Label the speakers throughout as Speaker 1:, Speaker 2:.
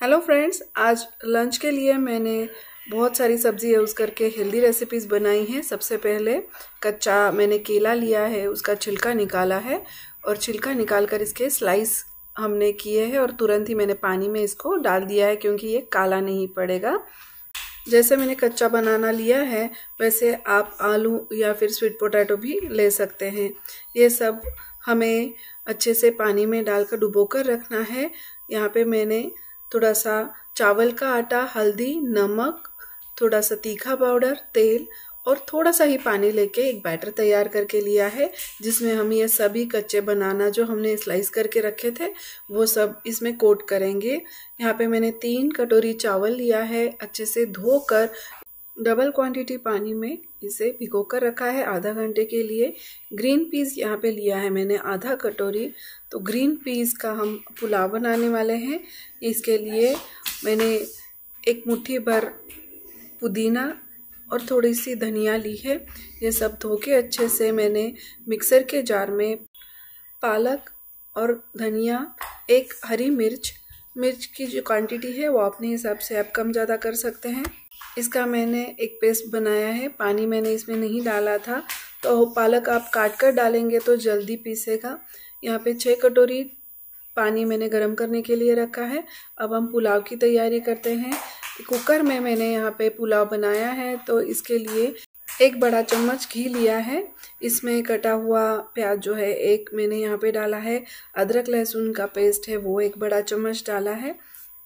Speaker 1: Hello friends, आज lunch के लिए मैंने बहुत सारी सब्जी यूज़ करके हेल्दी रेसिपीज़ बनाई हैं। सबसे पहले कच्चा मैंने केला लिया है, उसका छिलका निकाला है और छिलका निकाल कर इसके स्लाइस हमने किए हैं और तुरंत ही मैंने पानी में इसको डाल दिया है क्योंकि ये काला नहीं पड़ेगा। जैसे मैंने कच्चा बनाना लिया है वैसे आप आलू या फिर स्वीट पोटैटो भी ले सकते हैं। ये सब हमें अच्छे से पानी में डालकर डुबो कर रखना है। यहाँ पे मैंने थोड़ा सा चावल का आटा, हल्दी, नमक, थोड़ा सा तीखा पाउडर, तेल और थोड़ा सा ही पानी लेके एक बैटर तैयार करके लिया है, जिसमें हम ये सभी कच्चे बनाना जो हमने स्लाइस करके रखे थे वो सब इसमें कोट करेंगे। यहाँ पे मैंने 3 कटोरी चावल लिया है, अच्छे से धोकर डबल क्वांटिटी पानी में इसे भिगो कर रखा है आधा घंटे के लिए। ग्रीन पीस यहाँ पे लिया है मैंने आधा कटोरी। तो ग्रीन पीस का हम पुलाव बनाने वाले हैं। इसके लिए मैंने एक मुट्ठी भर पुदीना और थोड़ी सी धनिया ली है। ये सब धो के अच्छे से मैंने मिक्सर के जार में पालक और धनिया, एक हरी मिर्च की जो क्वांटिटी है वो अपने हिसाब से आप कम ज़्यादा कर सकते हैं। इसका मैंने एक पेस्ट बनाया है। पानी मैंने इसमें नहीं डाला था, तो पालक आप काट कर डालेंगे तो जल्दी पीसेगा। यहाँ पे 6 कटोरी पानी मैंने गर्म करने के लिए रखा है। अब हम पुलाव की तैयारी करते हैं। कुकर में मैंने यहाँ पे पुलाव बनाया है, तो इसके लिए 1 बड़ा चम्मच घी लिया है। इसमें कटा हुआ प्याज जो है एक मैंने यहाँ पे डाला है। अदरक लहसुन का पेस्ट है वो 1 बड़ा चम्मच डाला है।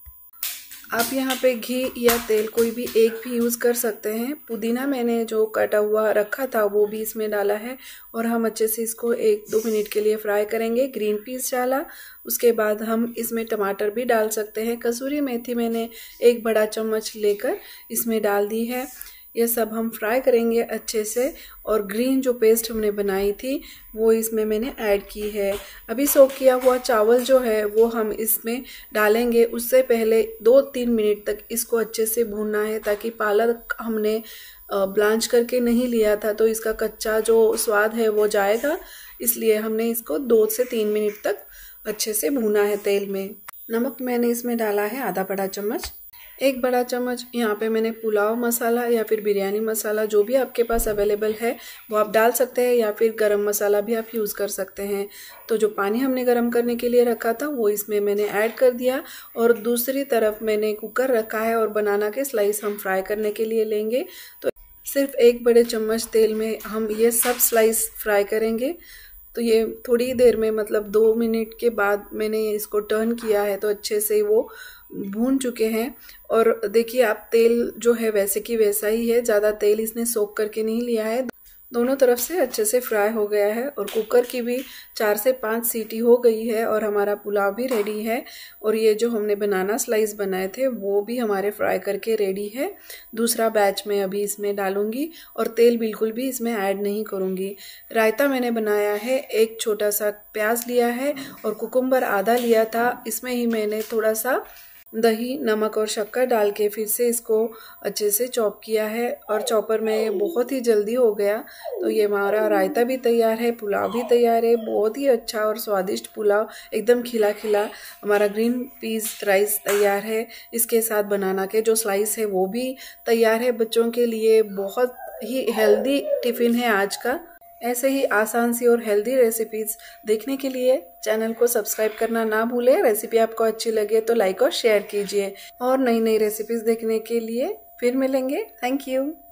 Speaker 1: आप यहाँ पे घी या तेल कोई भी एक भी यूज़ कर सकते हैं। पुदीना मैंने जो कटा हुआ रखा था वो भी इसमें डाला है और हम अच्छे से इसको 1-2 मिनट के लिए फ्राई करेंगे। ग्रीन पीस डाला, उसके बाद हम इसमें टमाटर भी डाल सकते हैं। कसूरी मेथी मैंने 1 बड़ा चम्मच लेकर इसमें डाल दी है। ये सब हम फ्राई करेंगे अच्छे से और ग्रीन जो पेस्ट हमने बनाई थी वो इसमें मैंने ऐड की है। अभी सोक किया हुआ चावल जो है वो हम इसमें डालेंगे। उससे पहले 2-3 मिनट तक इसको अच्छे से भूनना है, ताकि पालक हमने ब्लांच करके नहीं लिया था तो इसका कच्चा जो स्वाद है वो जाएगा, इसलिए हमने इसको 2 से 3 मिनट तक अच्छे से भूना है तेल में। नमक मैंने इसमें डाला है आधा बड़ा चम्मच। 1 बड़ा चम्मच यहाँ पे मैंने पुलाव मसाला या फिर बिरयानी मसाला जो भी आपके पास अवेलेबल है वो आप डाल सकते हैं, या फिर गरम मसाला भी आप यूज़ कर सकते हैं। तो जो पानी हमने गरम करने के लिए रखा था वो इसमें मैंने ऐड कर दिया और दूसरी तरफ मैंने कुकर रखा है और बनाना के स्लाइस हम फ्राई करने के लिए लेंगे। तो सिर्फ 1 बड़े चम्मच तेल में हम ये सब स्लाइस फ्राई करेंगे। तो ये थोड़ी देर में, मतलब 2 मिनट के बाद मैंने इसको टर्न किया है तो अच्छे से वो भून चुके हैं। और देखिए आप तेल जो है वैसे की वैसा ही है, ज़्यादा तेल इसने सोख करके नहीं लिया है। दोनों तरफ से अच्छे से फ्राई हो गया है और कुकर की भी 4 से 5 सीटी हो गई है और हमारा पुलाव भी रेडी है। और ये जो हमने बनाना स्लाइस बनाए थे वो भी हमारे फ्राई करके रेडी है। दूसरा बैच मैं अभी इसमें डालूंगी और तेल बिल्कुल भी इसमें ऐड नहीं करूंगी। रायता मैंने बनाया है, 1 छोटा सा प्याज लिया है और कुकुम्बर आधा लिया था। इसमें ही मैंने थोड़ा सा दही, नमक और शक्कर डाल के फिर से इसको अच्छे से चॉप किया है और चॉपर में बहुत ही जल्दी हो गया। तो ये हमारा रायता भी तैयार है, पुलाव भी तैयार है। बहुत ही अच्छा और स्वादिष्ट पुलाव, एकदम खिला खिला। हमारा ग्रीन पीस राइस तैयार है। इसके साथ बनाना के जो स्लाइस है वो भी तैयार है। बच्चों के लिए बहुत ही हेल्दी टिफ़िन है आज का। ऐसे ही आसान सी और हेल्दी रेसिपीज़ देखने के लिए चैनल को सब्सक्राइब करना ना भूलें। रेसिपी आपको अच्छी लगे तो लाइक और शेयर कीजिए। और नई नई रेसिपीज़ देखने के लिए फिर मिलेंगे। Thank you.